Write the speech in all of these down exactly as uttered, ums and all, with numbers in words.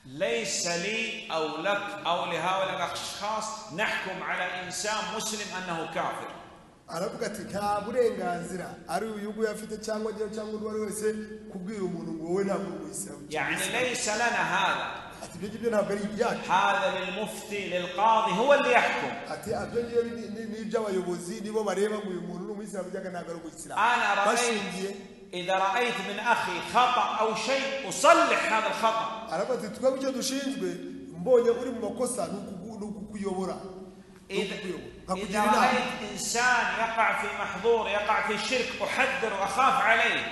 ليس لي أو لك أو لهؤلاء الأشخاص نحكم على إنسان مسلم أنه كافر. aravuga ati nta burenganzira ari uyugu yafite cyangwa gihe cyangwa uwari wese kubwira umuntu ngo wowe ntabwo uyisilamu. يعني ليس لنا هذا. ati ibyo ngibyo ntabwo ari ibyacu. هذا للمفتي للقاضي هو اللي يحكم. ati abyo ngiyo ni iby'abayobozi nibo bareba ngo uyu muntu ni umuyisilamu cyangwa ntabwo ari umuyisilamu. أنا رأيت إذا رأيت من أخي خطأ أو شيء أصلح هذا الخطأ. aravuga ati twebwe icyo dushinzwe mbonye uri mu makosa ni ukukuyobora. إذا رأيت إنسان يقع في محظور يقع في شرك أحذر وأخاف عليه.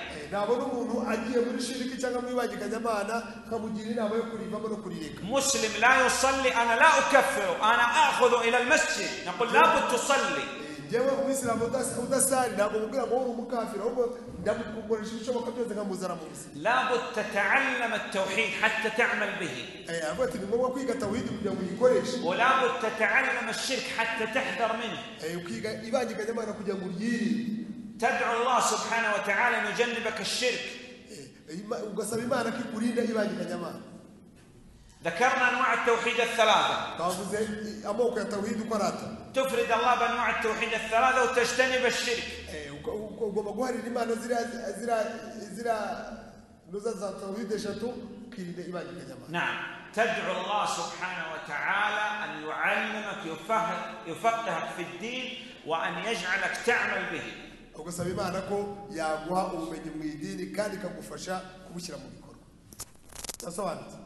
مسلم لا يصلي أنا لا أكفره أنا أخذه إلى المسجد نقول لابد تصلي. لابد تتعلم التوحيد حتى تعمل به. ولابد تتعلم الشرك حتى تحذر منه. تدعو الله سبحانه وتعالى أن يجنبك الشرك. ذكرنا أنواع التوحيد الثلاثة. تفرد الله بأنواع التوحيد الثلاثة وتجتنب الشرك. نعم تدعو الله سبحانه وتعالى أن يعلمك يفقهك في الدين وأن يجعلك تعمل به. ugasaba Imana ko yaguha ubumenyi mu idini kandi ikagufasha kubushyira mu bikorwa. Tasobanutse.